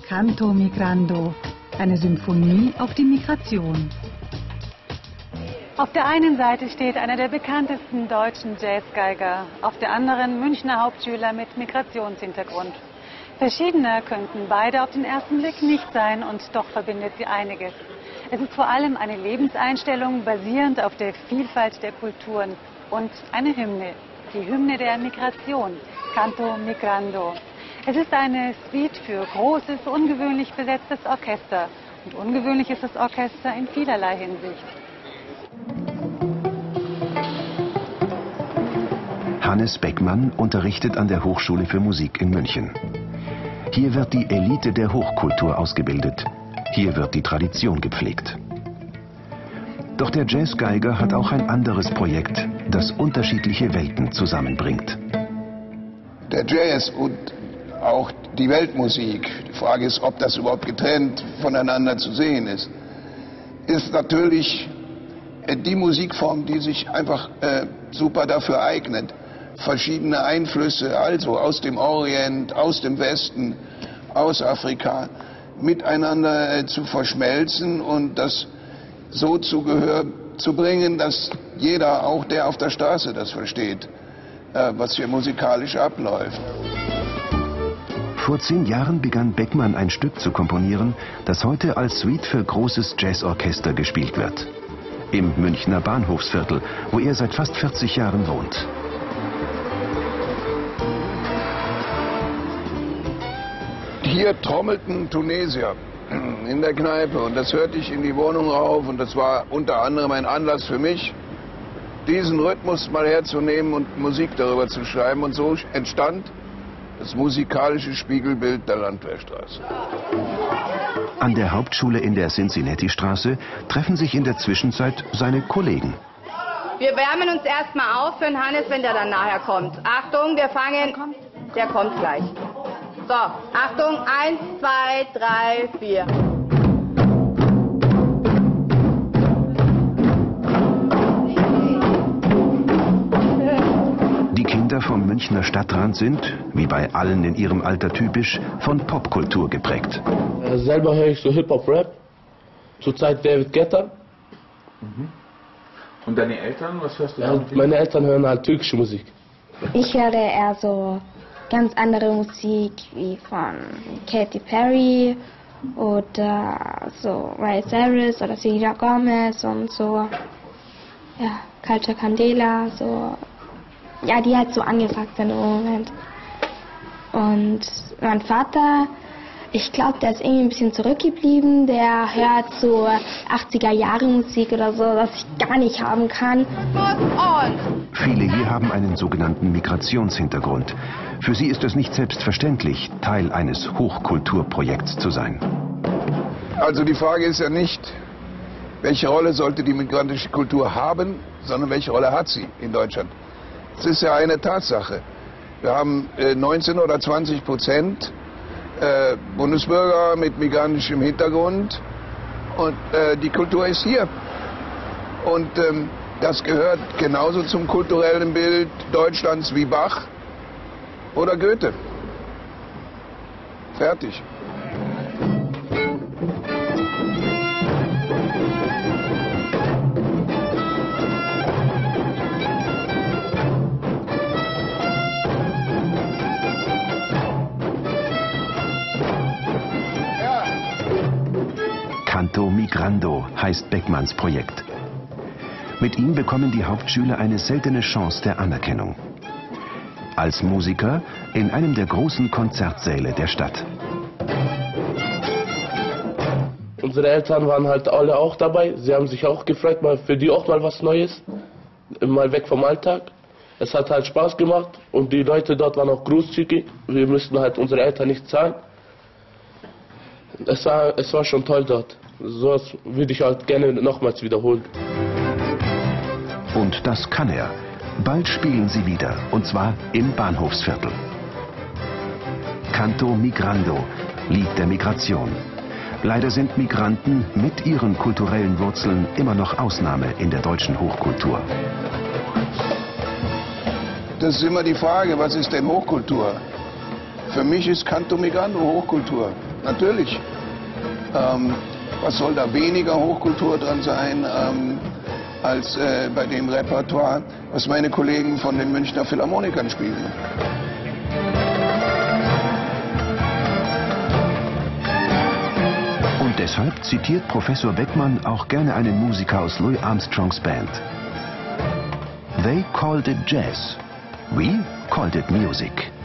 Canto Migrando, eine Symphonie auf die Migration. Auf der einen Seite steht einer der bekanntesten deutschen Jazzgeiger, auf der anderen Münchner Hauptschüler mit Migrationshintergrund. Verschiedener könnten beide auf den ersten Blick nicht sein, und doch verbindet sie einiges. Es ist vor allem eine Lebenseinstellung basierend auf der Vielfalt der Kulturen und eine Hymne, die Hymne der Migration, Canto Migrando. Es ist eine Suite für großes, ungewöhnlich besetztes Orchester. Und ungewöhnlich ist das Orchester in vielerlei Hinsicht. Hannes Beckmann unterrichtet an der Hochschule für Musik in München. Hier wird die Elite der Hochkultur ausgebildet. Hier wird die Tradition gepflegt. Doch der Jazzgeiger hat auch ein anderes Projekt, das unterschiedliche Welten zusammenbringt. Der Jazz und auch die Weltmusik, die Frage ist, ob das überhaupt getrennt voneinander zu sehen ist natürlich die Musikform, die sich einfach super dafür eignet, verschiedene Einflüsse, also aus dem Orient, aus dem Westen, aus Afrika, miteinander zu verschmelzen und das so zu Gehör zu bringen, dass jeder, auch der auf der Straße, das versteht, was hier musikalisch abläuft. Vor 10 Jahren begann Beckmann ein Stück zu komponieren, das heute als Suite für großes Jazzorchester gespielt wird. Im Münchner Bahnhofsviertel, wo er seit fast 40 Jahren wohnt. Hier trommelten Tunesier in der Kneipe und das hörte ich in die Wohnung rauf und das war unter anderem ein Anlass für mich, diesen Rhythmus mal herzunehmen und Musik darüber zu schreiben, und so entstand das musikalische Spiegelbild der Landwehrstraße. An der Hauptschule in der Cincinnati-Straße treffen sich in der Zwischenzeit seine Kollegen. Wir wärmen uns erstmal auf für den Hannes, wenn der dann nachher kommt. Achtung, wir fangen. Der kommt gleich. So, Achtung, 1, 2, 3, 4. Die Kinder vom Münchner Stadtrand sind, wie bei allen in ihrem Alter typisch, von Popkultur geprägt. Selber höre ich so Hip-Hop-Rap, zurzeit David Guetta. Und deine Eltern, was hörst du? Ja, meine Eltern hören halt türkische Musik. Ich höre eher so ganz andere Musik wie von Katy Perry oder so Miley Cyrus oder Selena Gomez und so, ja, Culture Candela, so, ja, die halt so angesagt sind im Moment. Und mein Vater, ich glaube, der ist irgendwie ein bisschen zurückgeblieben, der hört so 80er Jahre Musik oder so, was ich gar nicht haben kann. Viele hier haben einen sogenannten Migrationshintergrund. Für sie ist es nicht selbstverständlich, Teil eines Hochkulturprojekts zu sein. Also die Frage ist ja nicht, welche Rolle sollte die migrantische Kultur haben, sondern welche Rolle hat sie in Deutschland. Es ist ja eine Tatsache. Wir haben 19 oder 20% Bundesbürger mit migrantischem Hintergrund und die Kultur ist hier. Und das gehört genauso zum kulturellen Bild Deutschlands wie Bach oder Goethe. Fertig. Canto Migrando heißt Beckmanns Projekt. Mit ihm bekommen die Hauptschüler eine seltene Chance der Anerkennung. Als Musiker in einem der großen Konzertsäle der Stadt. Unsere Eltern waren halt alle auch dabei. Sie haben sich auch gefreut, mal für die auch mal was Neues. Mal weg vom Alltag. Es hat halt Spaß gemacht und die Leute dort waren auch großzügig. Wir müssten halt unsere Eltern nicht zahlen. Es war schon toll dort. So würde ich halt gerne nochmals wiederholen. Und das kann er. Bald spielen sie wieder, und zwar im Bahnhofsviertel. Canto Migrando, Lied der Migration. Leider sind Migranten mit ihren kulturellen Wurzeln immer noch Ausnahme in der deutschen Hochkultur. Das ist immer die Frage, was ist denn Hochkultur? Für mich ist Canto Migrando Hochkultur. Natürlich. Was soll da weniger Hochkultur dran sein als bei dem Repertoire, was meine Kollegen von den Münchner Philharmonikern spielen? Und deshalb zitiert Professor Beckmann auch gerne einen Musiker aus Louis Armstrongs Band. They called it jazz. We called it music.